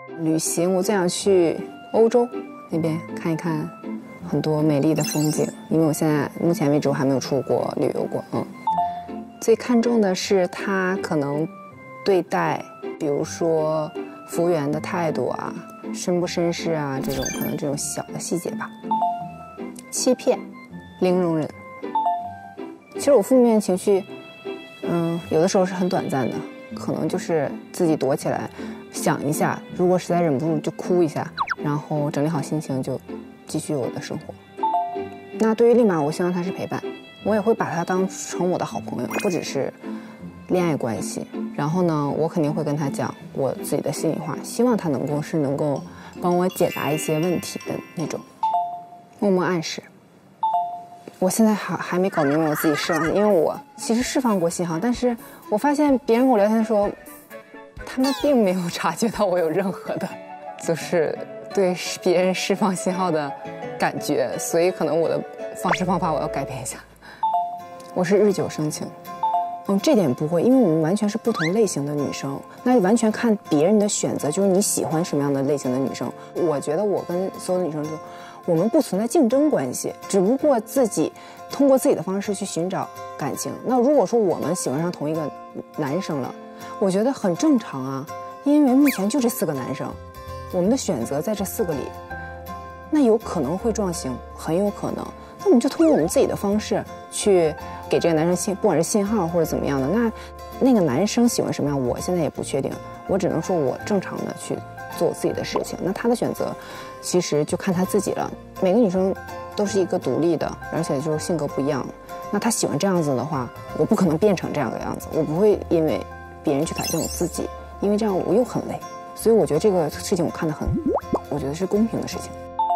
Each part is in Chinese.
旅行我最想去欧洲那边看一看很多美丽的风景，因为我现在目前为止我还没有出国旅游过。最看重的是他可能对待，比如说服务员的态度啊，绅不绅士啊，这种可能这种小的细节吧。欺骗，零容忍。其实我负面情绪，有的时候是很短暂的，可能就是自己躲起来想一下，如果实在忍不住就哭一下，然后整理好心情就继续我的生活。那对于立马，我希望他是陪伴，我也会把他当成我的好朋友，不只是恋爱关系。然后呢，我肯定会跟他讲我自己的心里话，希望他能够帮我解答一些问题的那种，默默暗示。我现在还没搞明白我自己释放，因为我其实释放过信号，但是我发现别人跟我聊天的时候，他们并没有察觉到我有任何的，就是对别人释放信号的感觉，所以可能我的方式方法我要改变一下。我是日久生情，这点不会，因为我们完全是不同类型的女生，那完全看别人的选择，就是你喜欢什么样的类型的女生。我觉得我跟所有的女生说，我们不存在竞争关系，只不过自己通过自己的方式去寻找感情。那如果说我们喜欢上同一个男生了，我觉得很正常啊，因为目前就这4个男生，我们的选择在这4个里，那有可能会撞型，很有可能。那我们就通过我们自己的方式去给这个男生不管是信号或者怎么样的。那个男生喜欢什么样，我现在也不确定，我只能说我正常的去做我自己的事情。那他的选择其实就看他自己了，每个女生都是一个独立的，而且就是性格不一样。那他喜欢这样子的话，我不可能变成这样的样子，我不会因为别人去改变我自己，因为这样我又很累。所以我觉得这个事情我觉得是公平的事情。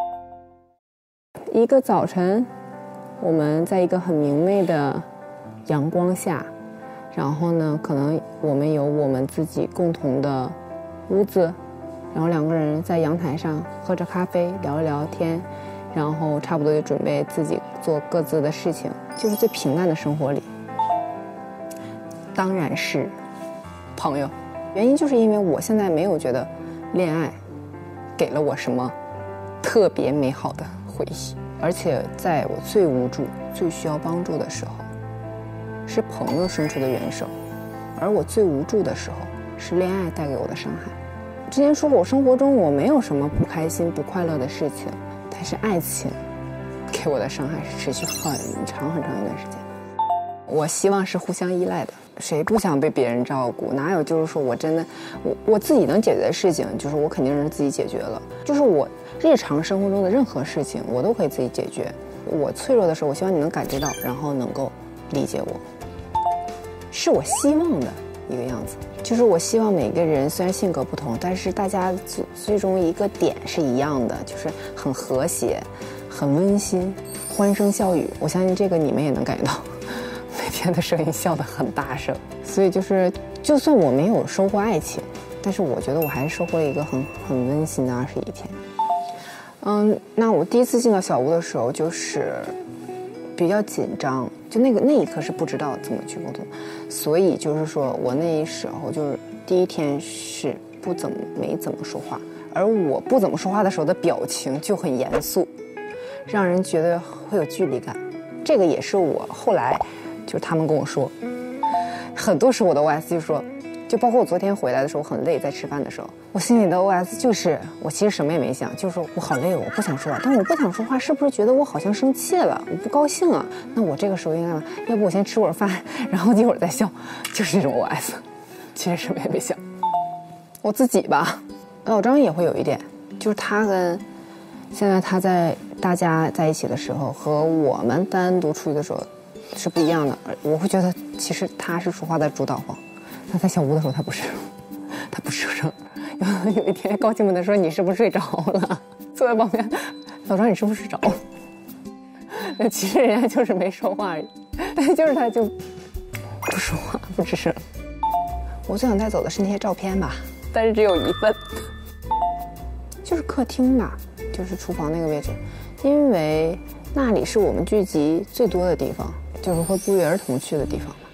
一个早晨，我们在一个很明媚的阳光下，然后呢，可能我们有我们自己共同的屋子，然后2个人在阳台上喝着咖啡，聊一聊天，然后差不多就准备自己做各自的事情，就是最平淡的生活里。当然是朋友，原因就是因为我现在没有觉得恋爱给了我什么特别美好的回忆，而且在我最无助、最需要帮助的时候，是朋友伸出的援手，而我最无助的时候，是恋爱带给我的伤害。之前说过，我生活中我没有什么不开心、不快乐的事情，但是爱情给我的伤害是持续很长很长一段时间。我希望是互相依赖的，谁不想被别人照顾？哪有就是说我真的我自己能解决的事情，就是我肯定是自己解决了。就是我日常生活中的任何事情，我都可以自己解决。我脆弱的时候，我希望你能感知到，然后能够理解我，是我希望的一个样子。就是我希望每个人虽然性格不同，但是大家最终一个点是一样的，就是很和谐、很温馨、欢声笑语。我相信这个你们也能感觉到，每天的声音笑得很大声。所以就算我没有收获爱情，但是我觉得我还是收获了一个很温馨的21天。那我第一次进到小屋的时候，就是比较紧张，就那一刻是不知道怎么去沟通，所以就是说我那时候就是第1天是没怎么说话，而我不怎么说话的时候的表情就很严肃，让人觉得会有距离感。这个也是我后来就是他们跟我说，很多时候我的 OS 就说，就包括我昨天回来的时候很累，在吃饭的时候，我心里的 OS 就是我其实什么也没想，就是说我好累，我不想说话。但我不想说话，是不是觉得我好像生气了，我不高兴啊？那我这个时候应该干嘛？要不我先吃会儿饭，然后一会儿再笑，就是这种 OS。其实什么也没想。我自己吧，老张也会有一点，就是他跟现在他在大家在一起的时候和我们单独出去的时候是不一样的。我会觉得其实他是说话的主导方。他在小屋的时候，他不是出声。有一天高兴问他说：“你是不是睡着了？”坐在旁边，老张你是不是睡着了？那其实人家就是没说话而已，但是就是他就不说话不吱声。我最想带走的是那些照片吧，但是只有1份，就是客厅吧，就是厨房那个位置，因为那里是我们聚集最多的地方，就是会不约而同去的地方。